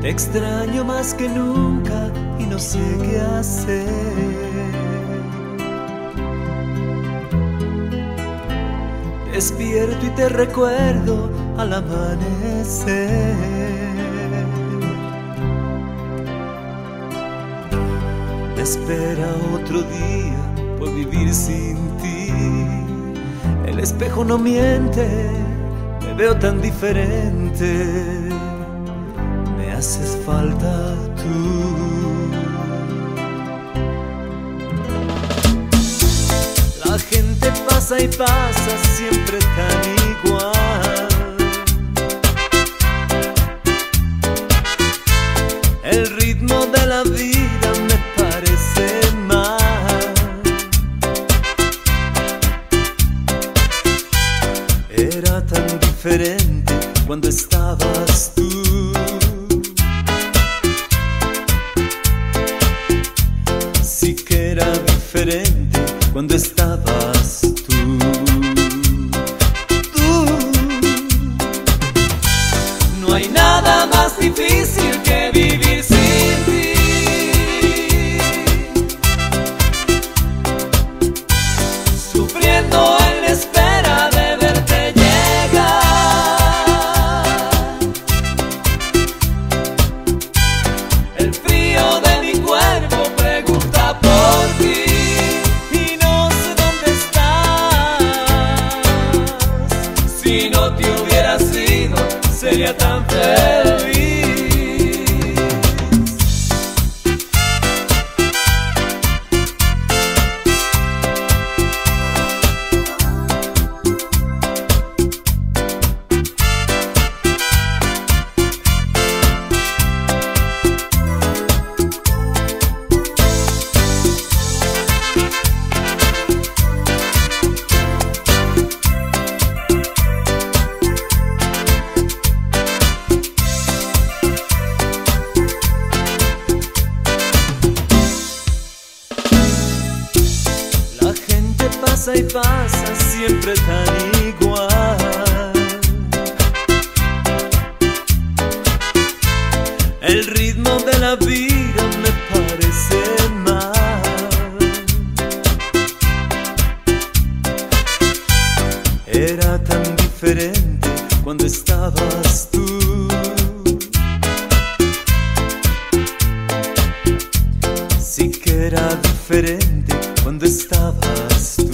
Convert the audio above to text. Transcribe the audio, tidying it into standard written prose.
Te extraño más que nunca y no sé qué hacer. Despierto y te recuerdo al amanecer. Me espera otro día por vivir sin ti. El espejo no miente, me veo tan diferente. Me haces falta tú. La gente pasa y pasa, siempre tan igual. El ritmo de la vida me parece mal. Era tan diferente cuando estabas tú. Sí que era diferente cuando estabas tú. No hay nada más difícil que vivir sin ti. Sufriendo en la espera de verte llegar. El frío de mi cuerpo pregunta por ti. Si no te hubieras ido, sería tan feliz. Pasa y pasa, siempre tan igual. El ritmo de la vida me parece mal. Era tan diferente cuando estabas tú. Sí que era diferente cuando estabas tú.